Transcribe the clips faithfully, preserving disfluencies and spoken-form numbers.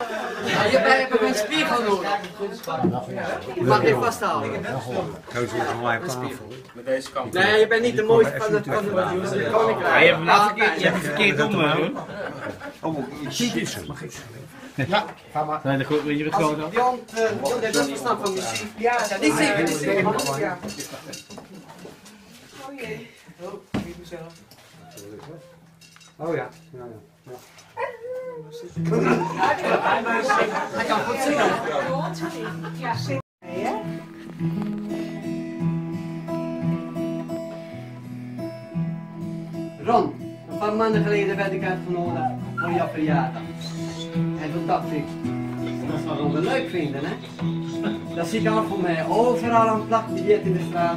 Ja, je hebt een spiegel nodig. Je mag dit vasthouden. Zo zit het mij op tafel. Met deze kant. Nee, je bent niet de mooiste van het koninkrijk. Je hebt hem verkeerd, je hebt hem verkeerd om. Oh, ik zie dit. Mag ik? Ja, ga maar. Nee, dat weet je het gewoon dan? Jan, Jan heeft wel verstand van muziek. Ja, die zeker, die zeker. Ja. Oh jee. Oh ja. Ja, ja. Hij kan goed zingen. Ja, zing. Ron, een paar maanden geleden werd ik uitgenodigd voor jouw verjaardag. En toen dacht ik, dat zou Ron wel leuk vinden, hè? Dat zie ik al voor mij overal een plakbiljet in de straat.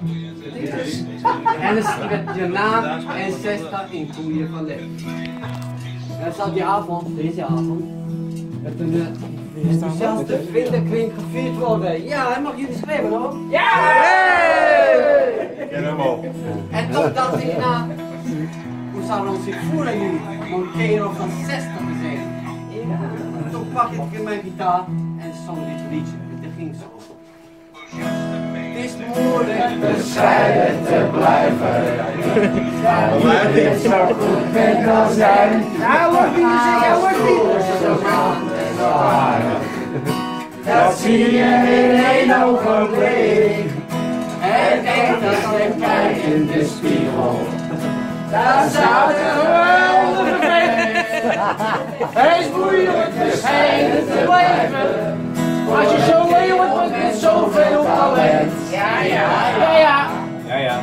En dan met je naam en zestig in koeien van leven. En dan zal die avond, deze avond, met een uh, enthousiaste vriendenkring gevierd worden. Ja, hij mag jullie schrijven hoor. Ja! Hey! Ken hem al. En toen dacht ik na, hoe zou Ron zich voelen nu om een kerel van zestig te zijn? En toen pakte ik mijn gitaar en zong dit liedje. Het ging zo. Het is moeilijk bescheiden te blijven. Maar dit zo goed bent als jij. Ja, wordt niet gezegd, wordt niet. Zo man en zo aardig. Dat zie je in één ogenblik. En echt als je kijkt in de spiegel. Daar staat een geweldige vent. Het is moeilijk bescheiden te blijven. Als je zo lelijk bent met zoveel talent. Ja, ja, ja, ja. Ja, ja.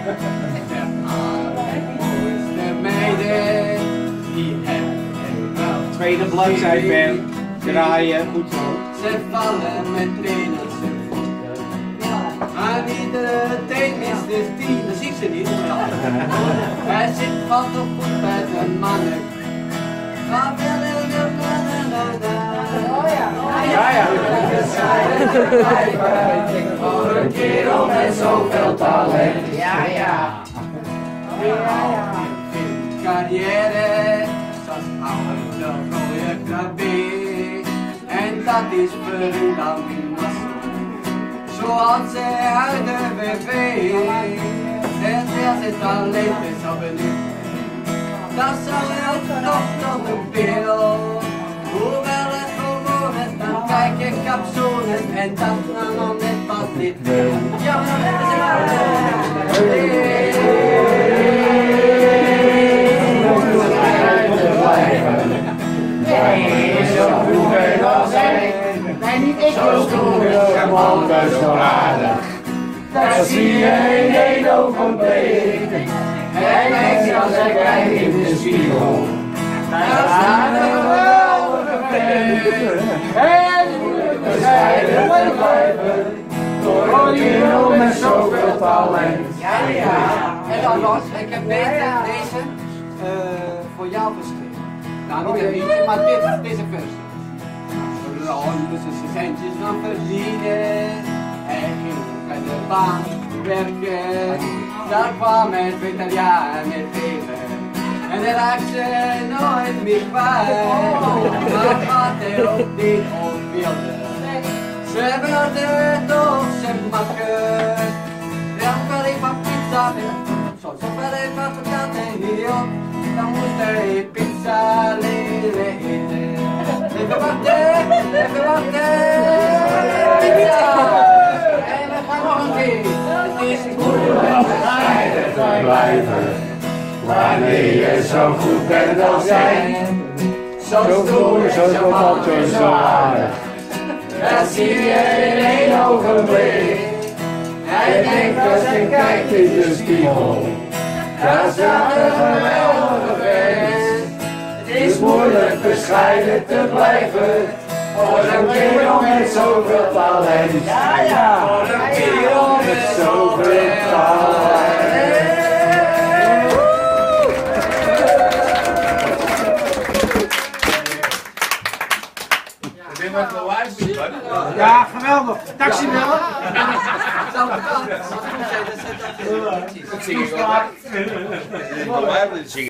De meiden die hebben wel. Tweede bladzijde ben. Draaien, goed zo. Ze vallen meteen als ze voeten. Maar iedere teen is dus tien, dan zie ik ze niet. Hij zit vast op goed bij de mannen. Maar willen de mannen Oh ja. ja, ja. Voor een kerel met zoveel talent. Ja, ja. Ja, ja. Carrière, zoals oude mooie krabbe. En dat is voor u dan niet zoals ze uit de B B. En als het alleen is zo benieuwd. Dat zou wel toch nog een wereld. Hoewel het gewoon is, dan kijk je capsules en dat dan nog net wat niet wil. Ja, maar dat is het nee, zo goed ben als ik. Nee, niet ik. Zo stoer is je man, dat is zo aardig. Dat zie je in één ogenblik. En echt als ik kijk in de spiegel. Daar staat een geweldige vent. En moet bescheiden blijven. Door een kerel met zoveel talent. Ja, ja. En dan Ros, ik heb deze, deze uh, voor jou geschreven. Nou, niet een liedje, maar dit, deze versie. Ron tussen zijn centjes van verdienen. Hij ging bij de baan werken. Daar kwam het vegetariaan met leven. En hij raakte nooit meer kwijt. Maar wat hij ook niet op wilde. Ze wilde toch zijn makker. Dan wil ik van pizza weer. Zo wil ik van patat en niet op. Dan moest hij pizza leren eten. Even wachten, even wachten. Pizza! En we gaan nog een keer. Het is moeilijk bescheiden te blijven. Wanneer je zo goed bent als jij. Zo stoer, zo charmant, zo aardig. Dat zie je in één ogenblik. Hij denkt als hij kijkt in de spiegel. Daar staat een geweldige vent. Het is moeilijk bescheiden te blijven. Voor een kerel met zoveel talent. Ja, ja. Voor een kerel met zoveel talent. Ja, geweldig. Taxi bellen. Zou het kan? Als het goed zijn, dan zet dat in. Ik zing het wel.